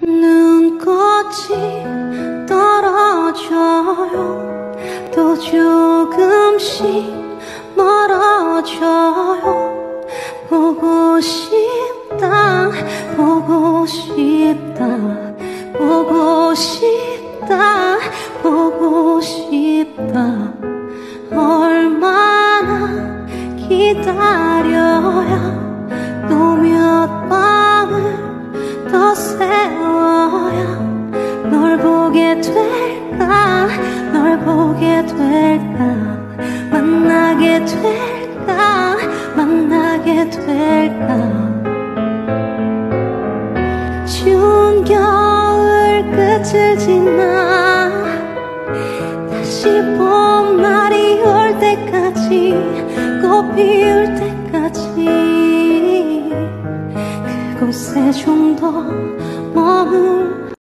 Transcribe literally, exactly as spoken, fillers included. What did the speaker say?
눈꽃이 떨어져요. 또 조금씩 멀어져요. 보고 싶다, 보고 싶다, 보고 싶다, 보고 싶다. 얼마나 기다려야 또 몇 밤을 더 세워야 널 보게 될까, 널 보게 될까, 만나게 될까, 만나게 될까. 추운 겨울 끝을 지나 다시 봄날이 올 때까지, 꽃 피울 때까지 그곳에 좀 더 머물